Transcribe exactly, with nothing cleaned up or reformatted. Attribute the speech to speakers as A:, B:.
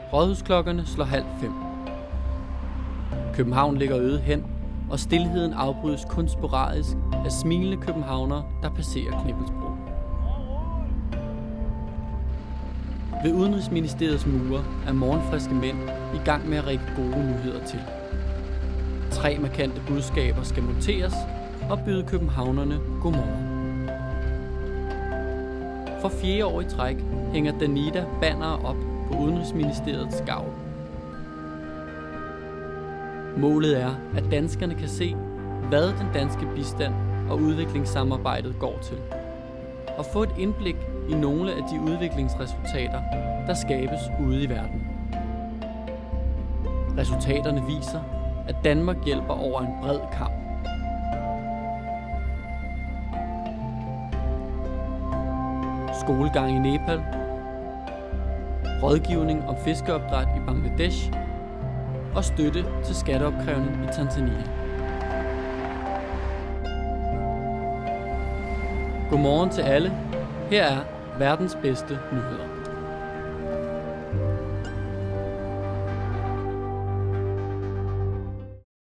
A: Rådhusklokkerne slår halv fem. København ligger øde hen, og stilheden afbrydes kun sporadisk af smilende københavnere, der passerer Knippelsbro. Ved Udenrigsministeriets mure er morgenfriske mænd i gang med at række gode nyheder til. Tre markante budskaber skal monteres og byde københavnerne godmorgen. For fjerde år i træk hænger Danida bannere op på Udenrigsministeriets gavl. Målet er, at danskerne kan se, hvad den danske bistand og udviklingssamarbejdet går til, og få et indblik i nogle af de udviklingsresultater, der skabes ude i verden. Resultaterne viser, at Danmark hjælper over en bred kam. Skolegang i Nepal, rådgivning om fiskeopdræt i Bangladesh og støtte til skatteopkrævning i Tanzania. Godmorgen til alle. Her er verdens bedste nyheder.